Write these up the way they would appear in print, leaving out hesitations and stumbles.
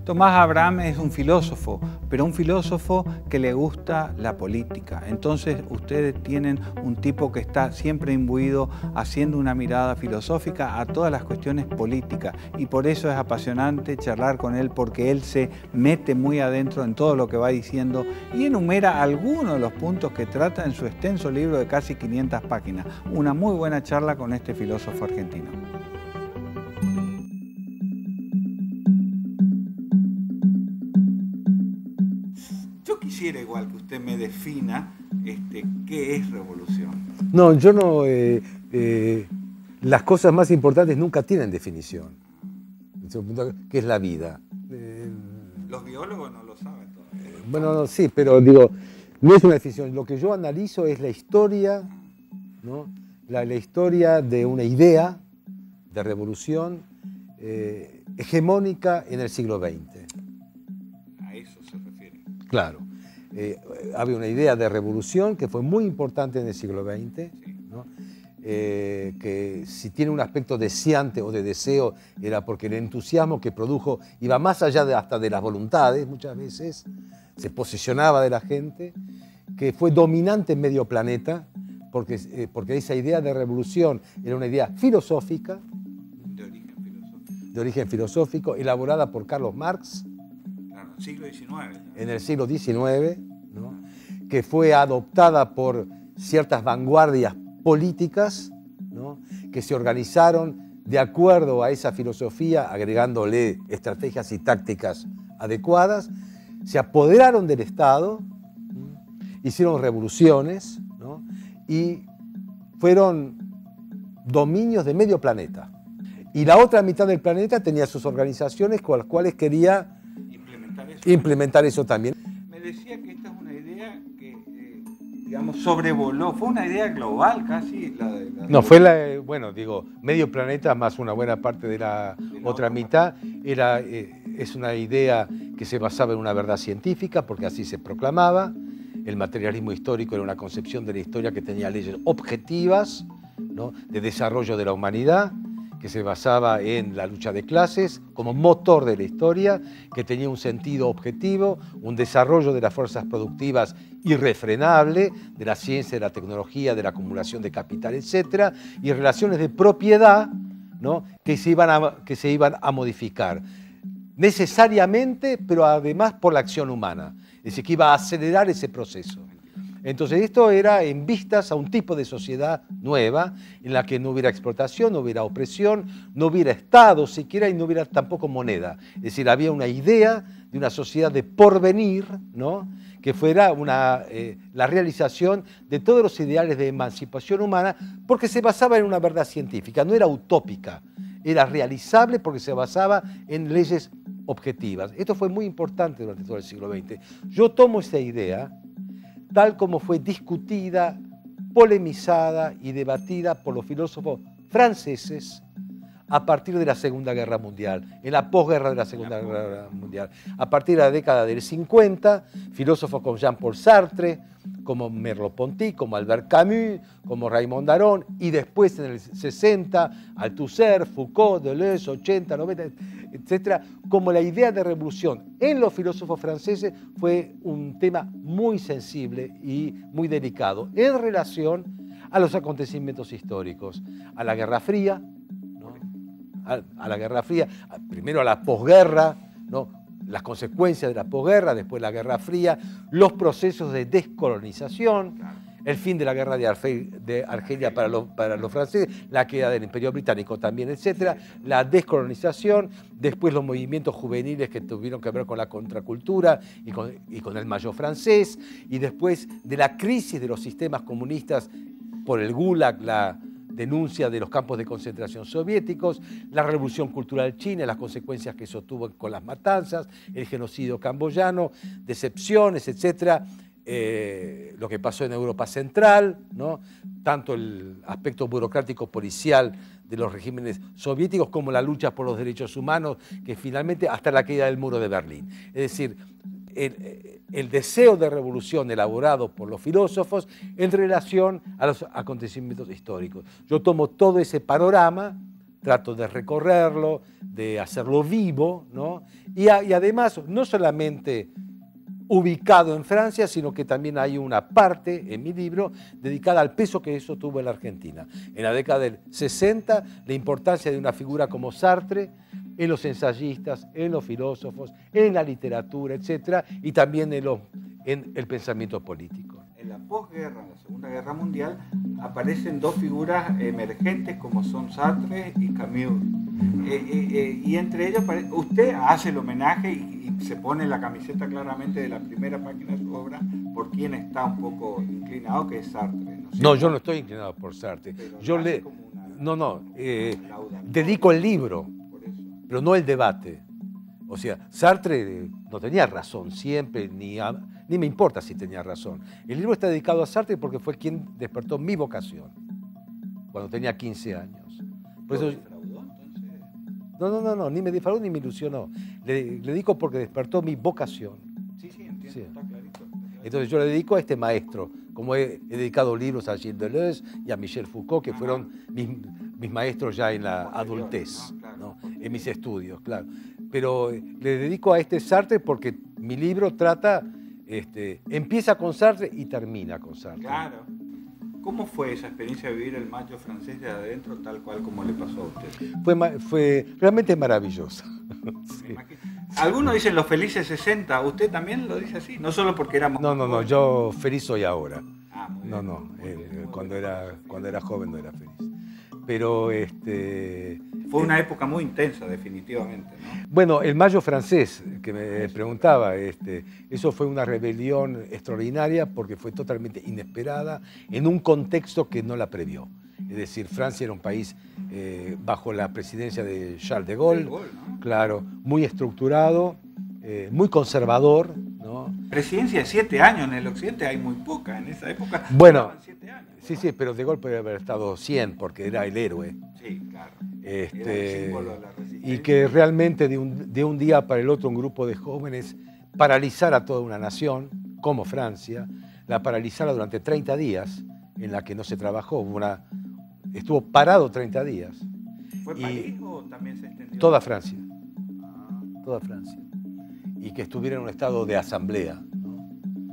Tomás Abraham es un filósofo, pero un filósofo que le gusta la política. Entonces ustedes tienen un tipo que está siempre imbuido haciendo una mirada filosófica a todas las cuestiones políticas y por eso es apasionante charlar con él porque él se mete muy adentro en todo lo que va diciendo y enumera algunos de los puntos que trata en su extenso libro de casi 500 páginas. Una muy buena charla con este filósofo argentino. Yo quisiera igual que usted me defina qué es revolución. No, yo no... las cosas más importantes nunca tienen definición. ¿Qué es la vida? Los biólogos no lo saben todavía. Bueno, no, sí, pero digo, no es una definición. Lo que yo analizo es la historia, ¿no? La historia de una idea de revolución hegemónica en el siglo XX. A eso se refiere. Claro. Había una idea de revolución que fue muy importante en el siglo XX, Sí. ¿no? Que si tiene un aspecto deseante o de deseo era porque el entusiasmo que produjo iba más allá hasta de las voluntades muchas veces, se posicionaba de la gente, que fue dominante en medio planeta porque esa idea de revolución era una idea filosófica, de origen filosófico, elaborada por Carlos Marx, claro, siglo XIX, ¿no? En el siglo XIX, ¿no? Que fue adoptada por ciertas vanguardias políticas, ¿no? Que se organizaron de acuerdo a esa filosofía, agregándole estrategias y tácticas adecuadas, se apoderaron del Estado, ¿no? Hicieron revoluciones, ¿no? Y fueron dominios de medio planeta. Y la otra mitad del planeta tenía sus organizaciones con las cuales quería implementar eso también. Me decía que esta es una idea que, digamos, sobrevoló, fue una idea global casi. No, fue bueno, digo, medio planeta más una buena parte de la otra mitad, es una idea que se basaba en una verdad científica, porque así se proclamaba. El materialismo histórico era una concepción de la historia que tenía leyes objetivas, ¿no? De desarrollo de la humanidad, que se basaba en la lucha de clases como motor de la historia, que tenía un sentido objetivo, un desarrollo de las fuerzas productivas irrefrenable, de la ciencia, de la tecnología, de la acumulación de capital, etc., y relaciones de propiedad, ¿no? que se iban a modificar necesariamente, pero además por la acción humana, es decir, que iba a acelerar ese proceso. Entonces esto era en vistas a un tipo de sociedad nueva en la que no hubiera explotación, no hubiera opresión, no hubiera Estado siquiera y no hubiera tampoco moneda. Es decir, había una idea de una sociedad de porvenir, ¿no? Que fuera la realización de todos los ideales de emancipación humana porque se basaba en una verdad científica, no era utópica, era realizable porque se basaba en leyes objetivas. Esto fue muy importante durante todo el siglo XX. Yo tomo esta idea tal como fue discutida, polemizada y debatida por los filósofos franceses a partir de la Segunda Guerra Mundial, en la posguerra de la Segunda Guerra Mundial. A partir de la década del 50, filósofos como Jean-Paul Sartre, como Merleau-Ponty, como Albert Camus, como Raymond Aron, y después en el 60, Althusser, Foucault, Deleuze, 80, 90, etc., como la idea de revolución en los filósofos franceses fue un tema muy sensible y muy delicado en relación a los acontecimientos históricos, a la Guerra Fría, ¿no? a la Guerra Fría, primero a la posguerra, ¿no? Las consecuencias de la posguerra, después la Guerra Fría, los procesos de descolonización, el fin de la guerra de Argelia para los franceses, la queda del Imperio Británico también, etc., la descolonización, después los movimientos juveniles que tuvieron que ver con la contracultura y con el mayo francés, y después de la crisis de los sistemas comunistas por el Gulag, la denuncia de los campos de concentración soviéticos, la revolución cultural china, las consecuencias que eso tuvo con las matanzas, el genocidio camboyano, decepciones, etcétera, lo que pasó en Europa Central, ¿no? Tanto el aspecto burocrático policial de los regímenes soviéticos como la lucha por los derechos humanos, que finalmente hasta la caída del muro de Berlín. Es decir, el deseo de revolución elaborado por los filósofos en relación a los acontecimientos históricos. Yo tomo todo ese panorama, trato de recorrerlo, de hacerlo vivo, ¿no? Y además, no solamente ubicado en Francia, sino que también hay una parte en mi libro dedicada al peso que eso tuvo en la Argentina. En la década del 60, la importancia de una figura como Sartre en los ensayistas, en los filósofos, en la literatura, etc., y también en el pensamiento político. En la posguerra, en la Segunda Guerra Mundial, aparecen dos figuras emergentes como son Sartre y Camus. Y entre ellos, usted hace el homenaje y se pone la camiseta claramente de la primera página de su obra por quien está un poco inclinado, que es Sartre. No, yo no estoy inclinado por Sartre. Yo dedico el libro, pero no el debate. O sea, Sartre no tenía razón siempre, ni me importa si tenía razón. El libro está dedicado a Sartre porque fue quien despertó mi vocación cuando tenía 15 años. Por eso, defraudó, entonces? No, ni me defraudó ni me ilusionó. Le dedico porque despertó mi vocación. Sí, entiendo, sí. Está clarito. Entonces yo le dedico a este maestro, como he dedicado libros a Gilles Deleuze y a Michel Foucault, que fueron mis maestros ya en la adultez, ¿no? Claro, ¿no? En mis estudios, claro. Pero le dedico a este Sartre porque mi libro trata, empieza con Sartre y termina con Sartre. Claro. ¿Cómo fue esa experiencia de vivir el mayo francés de adentro, tal cual como le pasó a usted? Fue realmente maravillosa. Sí. Algunos dicen los felices 60, ¿usted también lo dice así? No solo porque éramos... No, yo feliz soy ahora. Muy bien. Cuando era joven no era feliz. Pero fue una época muy intensa, definitivamente, ¿no? Bueno, el mayo francés, que me preguntaba, eso fue una rebelión extraordinaria porque fue totalmente inesperada en un contexto que no la previó. Es decir, Francia era un país bajo la presidencia de Charles de Gaulle, ¿no? Claro, muy estructurado, muy conservador, ¿no? Presidencia de 7 años en el occidente hay muy poca, en esa época. Bueno, 7 años. Sí, pero de Gaulle podría haber estado 100 porque era el héroe. Sí, claro. Era el símbolo de la resistencia. Y que realmente de un día para el otro un grupo de jóvenes paralizara toda una nación, como Francia, la paralizara durante 30 días, en la que no se trabajó. Estuvo parado 30 días. ¿Fue París o también se extendió? Toda Francia. Toda Francia. Y que estuviera en un estado de asamblea, ¿no?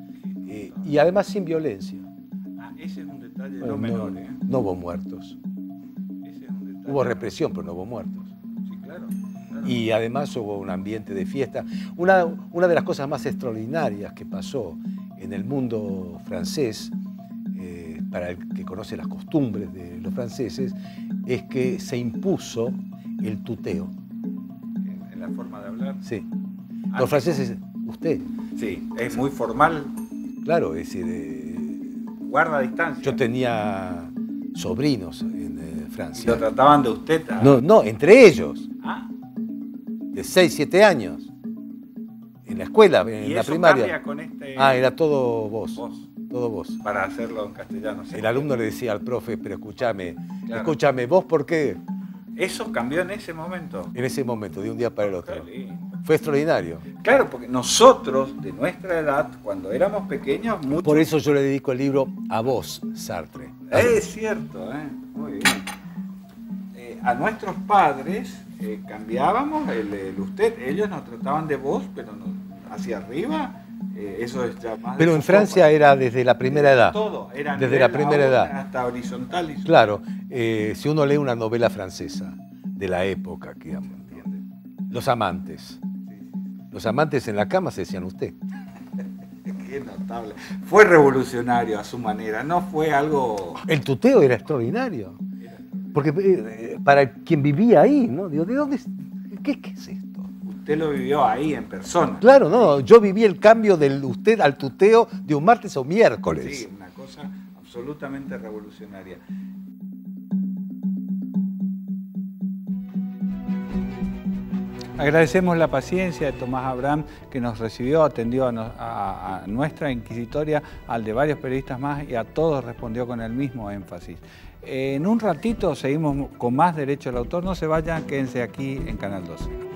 Y además sin violencia. Ese es un detalle no menor, ¿eh? No hubo muertos. Ese es un detalle. Hubo represión, pero no hubo muertos. Sí, claro. Y además hubo un ambiente de fiesta. Una de las cosas más extraordinarias que pasó en el mundo francés, para el que conoce las costumbres de los franceses, es que se impuso el tuteo. ¿En la forma de hablar? Sí. Los franceses, usted. Sí, es muy formal. Claro, es decir... guarda distancia. Yo tenía sobrinos en Francia. ¿Y lo trataban de usted? No, entre ellos. ¿Ah? De 6, 7 años. En la escuela, en la primaria. Con este... Era todo vos. Todo vos. Para hacerlo en castellano. El alumno le decía al profe, pero escúchame, Claro. ¿vos por qué? ¿Eso cambió en ese momento? En ese momento, de un día para el otro. Fue extraordinario. Claro, porque nosotros, de nuestra edad, cuando éramos pequeños... Por eso yo le dedico el libro a vos, Sartre. Es cierto, muy bien. A nuestros padres cambiábamos el usted. Ellos nos trataban de vos, pero hacia arriba, eso es ya más... Pero en Francia era desde la primera edad. Todo, era desde la primera edad. Hasta horizontal. Claro, si uno lee una novela francesa de la época, que Los amantes. Los amantes en la cama se decían usted. Qué notable. Fue revolucionario a su manera, no fue algo... El tuteo era extraordinario. Porque para quien vivía ahí, ¿no? Digo, ¿de dónde? ¿Qué es esto? Usted lo vivió ahí en persona. Claro, no. Yo viví el cambio del usted al tuteo de un martes a un miércoles. Sí, una cosa absolutamente revolucionaria. Agradecemos la paciencia de Tomás Abraham, que nos recibió, atendió a nuestra inquisitoria, al de varios periodistas más, y a todos respondió con el mismo énfasis. En un ratito seguimos con más Derecho al Autor. No se vayan, quédense aquí en Canal 12.